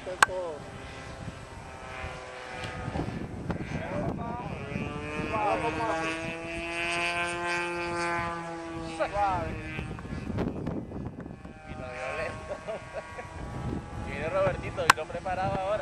Vino violento. Viene Robertito, vino preparado ahora,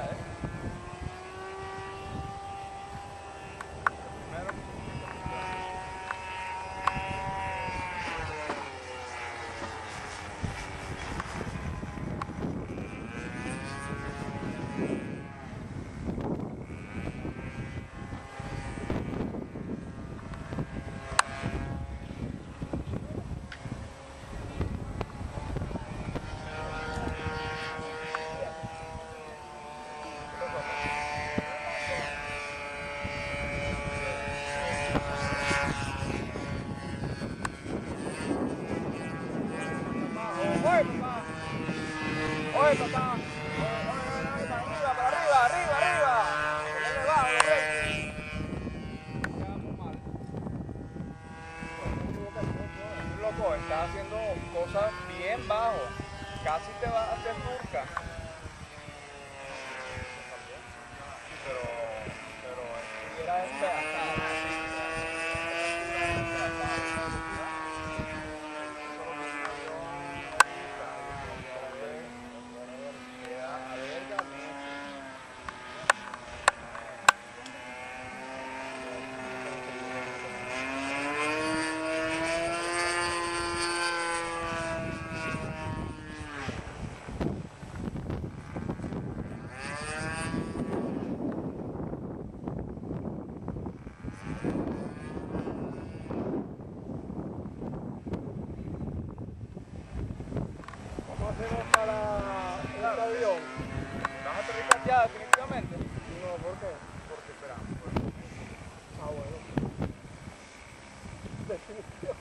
¡Oye, papá! ¡Para arriba! ¡Ponle bajo, quedamos mal. Loco, estás haciendo cosas bien bajo. Casi te vas a hacer turca. Pero estuviera despedazado. Para el avión. ¿Vas a aterrizar ya definitivamente? No, ¿por qué? Porque esperamos. Ah, bueno. Definitivamente.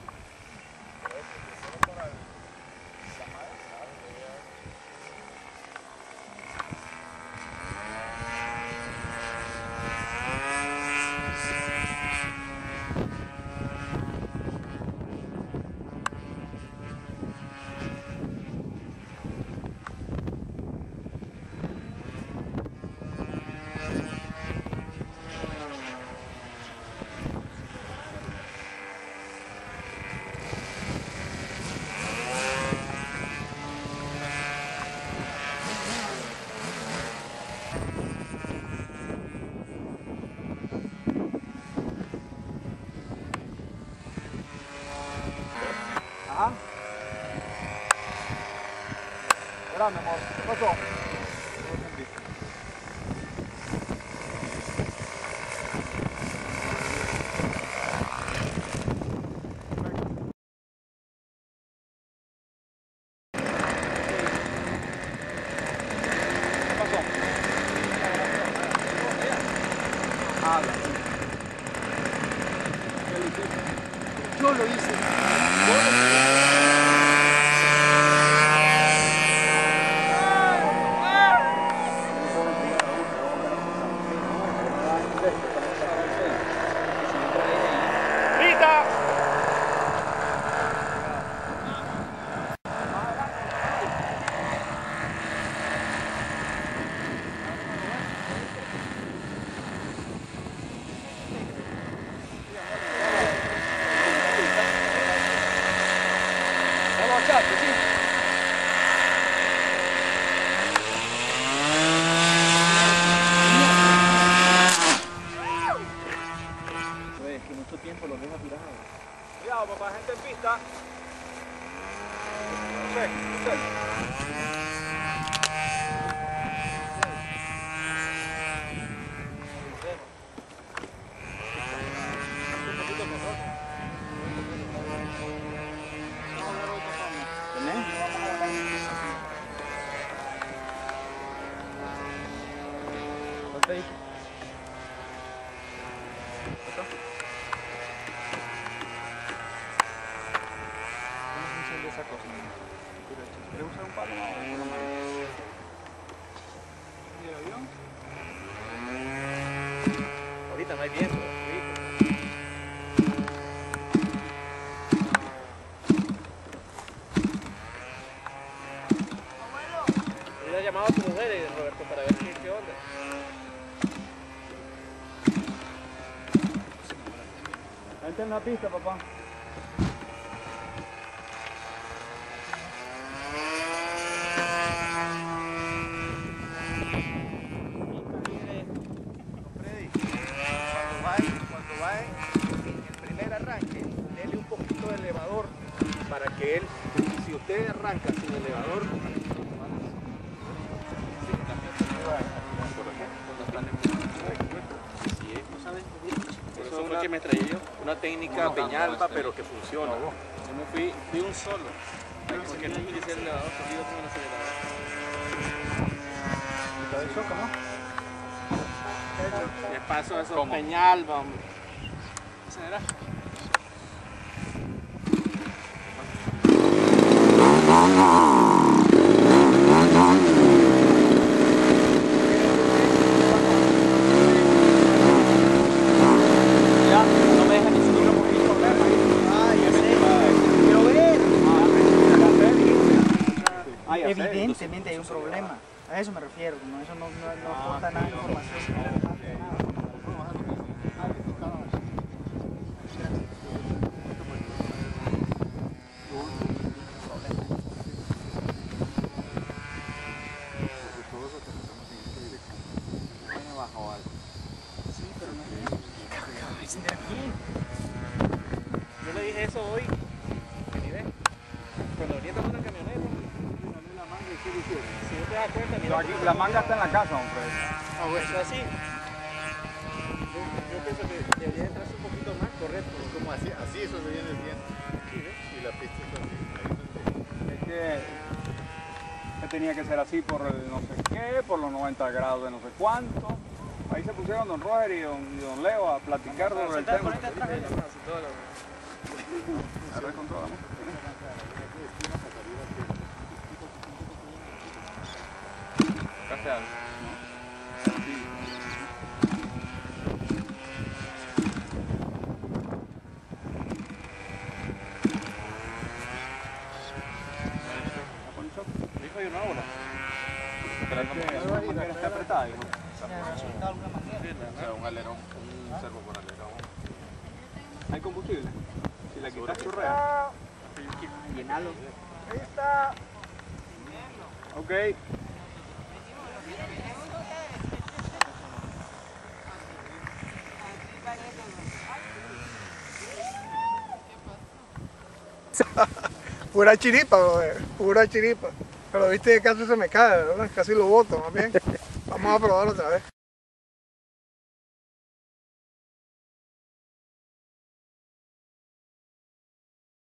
Ajá. Hola, mi amor. ¿Qué pasó? ¿Qué pasó? Habla. Yo lo hice. Cuidado, papá, gente en pista. No sé. ¿Quieres usar un palo o una mano? ¿Y el avión? Ahorita no hay viento. hubiera llamado a tu mujer, Roberto, para ver qué onda. Vente en la pista, papá. Freddy, cuando va en el primer arranque, dele un poquito de elevador para que él, si usted arranca sin elevador, Eso fue que me traía yo. una técnica Peñalba, pero que funciona. Yo me fui un solo. Porque no utilicé el elevador, corrido con el acelerador. ¿Te choca, no? De paso eso, Peñalba, hombre. Acelerar. Evidentemente hay un problema, a eso me refiero, como eso no aporta nada de información. Sí, pero no es bien. Yo le dije eso hoy. Cuando venía tomando una camioneta. Si no te das cuenta, mira. Aquí, la manga está en la casa, hombre. Ah, bueno, eso así. Yo pienso que debería entrarse un poquito más correcto. Como así eso se viene bien. Y la pista está así. Es que tenía que ser así por el no sé qué, por los 90 grados de no sé cuánto. Ahí se pusieron don Roger y don Leo a platicar sobre el tema. Arre con toda la música. Gracias. Dijo yo no ahora. Pero es que la manguera está apretada, ¿no? O sea, un alerón, un servo con alerón. Hay combustible. Si la quitas chorrea. Llenalo. Ok. Pura chiripa, brother, pura chiripa. Pero viste que casi se me cae, ¿verdad? Casi lo boto, más bien. Vamos a probar otra vez.